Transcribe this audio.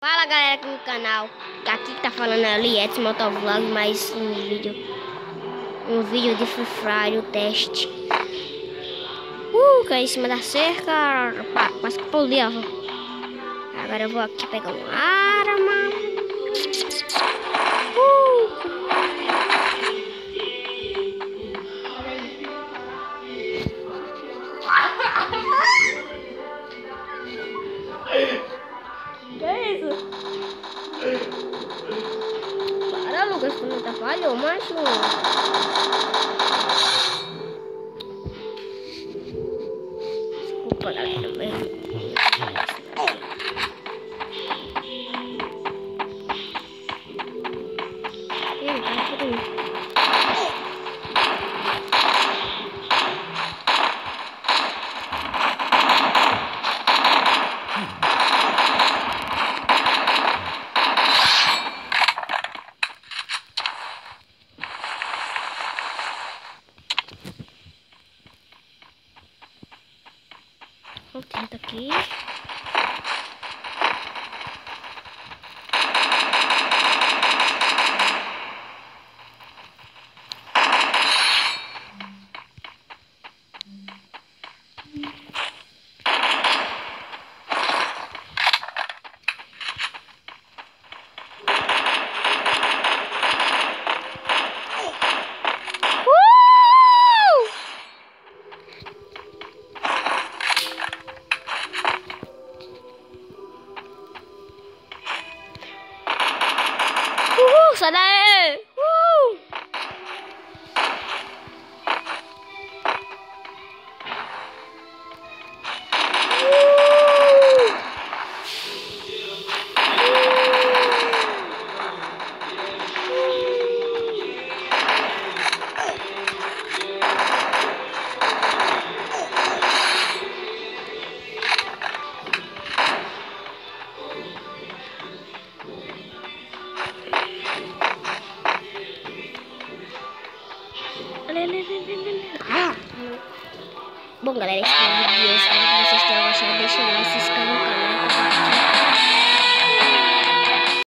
Fala galera aqui no canal, aqui que tá falando é o Lietes Motovlog, mais um vídeo de Free Fire, o teste. Caí em cima da cerca, quase que pulei, ó. Agora eu vou aqui pegar uma arma. Que é isso? Para, Lucas, tu não tá falhou, macho. Desculpa, galera. Tenta aqui. Sai daí! Bom, galera, esse foi o vídeo. Espero que vocês tenham gostado. Deixa o like, se inscreva no canal.